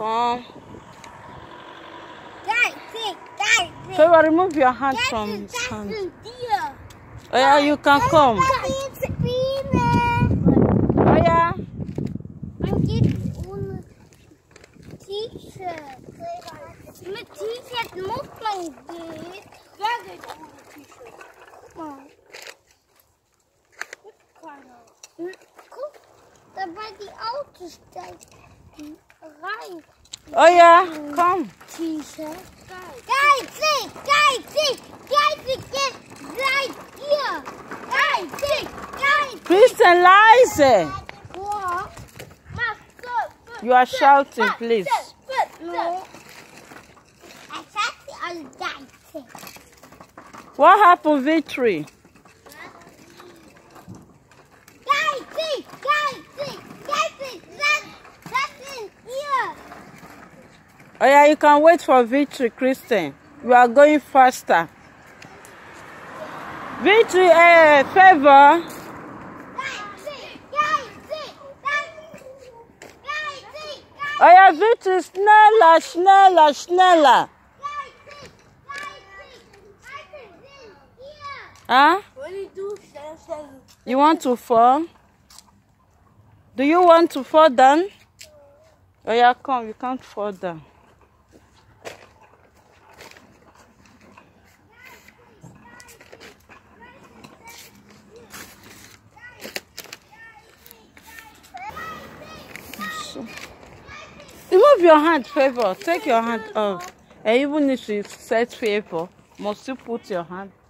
Come. Guys. Favor, remove your hand from his hand. Oh yeah, you can come. Oh yeah. Mijn t-shirt. Mijn t-shirt moet mijn dit. Ja, dit is een t-shirt. Goed, daar bij die auto staat. Rij. Oh yeah, come. T-shirt. Kijk, zie. Right here. Kijk. Christian, Liza. What? You are shouting, please. No. Exactly on that. What happened, Victory? Guys, that's in here. Oh yeah, you can wait for Victory, Christian. You are going faster. Victory, Favor. Oh yeah, Victory, schneller. Huh? You want to fall? Do you want to fall down? Oh yeah, come, you can't fall down. Remove your hand, Favor. Take your hand off. And even if you set Favor, must you put your hand